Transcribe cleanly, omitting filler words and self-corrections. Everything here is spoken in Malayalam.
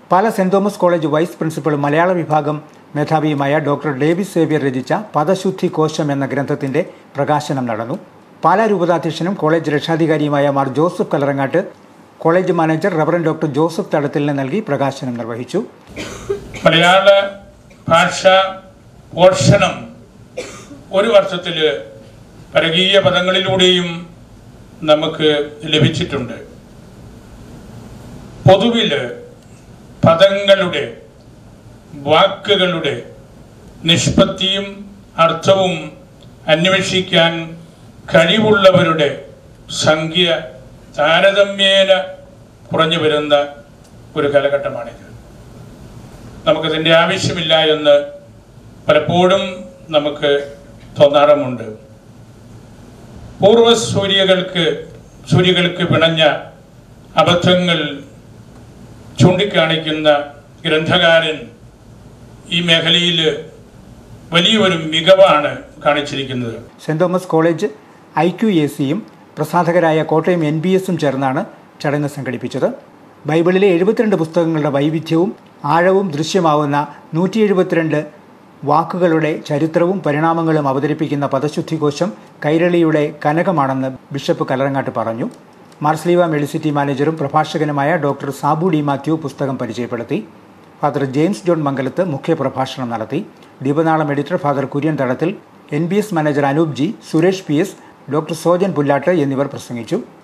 പാല Saint Thomas College vice principal Malayala വിഭാഗം മേധാവിയുമായ ഡോക്ടർ ഡേവിസ് സേവ്യർ രചിച്ച പദശുദ്ധി കോശം എന്ന ഗ്രന്ഥത്തിന്റെ പ്രകാശനം നടന്നു. പാലാ രൂപതാധ്യക്ഷനും കോളേജ് രക്ഷാധികാരിയുമായ Mar Joseph Kallarangatt college manager reverend doctor Joseph തടത്തിലിന് നൽകി പ്രകാശനം നിർവഹിച്ചു. മലയാള ഭാഷ പോഷണം ഒരു വർഷത്തിൽ പരകീയ പദങ്ങളിലൂടെയും നമുക്ക് ലഭിച്ചിട്ടുണ്ട്. പൊതുവിൽ പദങ്ങളുടെ വാക്കുകളുടെ നിഷ്പത്തിയും അർത്ഥവും അന്വേഷിക്കാൻ കഴിവുള്ളവരുടെ സംഖ്യ താരതമ്യേന കുറഞ്ഞു വരുന്ന ഒരു കാലഘട്ടമാണിത്. നമുക്കതിൻ്റെ ആവശ്യമില്ല എന്ന് പലപ്പോഴും നമുക്ക് തോന്നാറുമുണ്ട്. സൂര്യകൾക്ക് പിണഞ്ഞ അബദ്ധങ്ങൾ ചൂണ്ടിക്കാണിക്കുന്ന ഗ്രന്ഥകാരൻ ഈ മേഖലയിൽ വലിയൊരു മികവാണ് കാണിച്ചിരിക്കുന്നത്. സെന്റ് തോമസ് കോളേജ് IQACയും പ്രസാധകരായ കോട്ടയം NBSും ചേർന്നാണ് ചടങ്ങ് സംഘടിപ്പിച്ചത്. ബൈബിളിലെ 72 പുസ്തകങ്ങളുടെ വൈവിധ്യവും ആഴവും ദൃശ്യമാവുന്ന 172 വാക്കുകളുടെ ചരിത്രവും പരിണാമങ്ങളും അവതരിപ്പിക്കുന്ന പദശുദ്ധികോശം കൈരളിയുടെ കനകമാണെന്ന് ബിഷപ്പ് കല്ലറങ്ങാട്ട് പറഞ്ഞു. മാർസ്ലീവ മെഡിസിറ്റി മാനേജറും പ്രഭാഷകനുമായ ഡോക്ടർ സാബു ഡി മാത്യു പുസ്തകം പരിചയപ്പെടുത്തി. ഫാദർ ജെയിംസ് ജോൺ മംഗലത്ത് മുഖ്യപ്രഭാഷണം നടത്തി. ദീപനാളം editor father Kurian Thadathil, NBS manager Anoop G, Suresh PS, doctor Sojan Pullattu എന്നിവർ പ്രസംഗിച്ചു.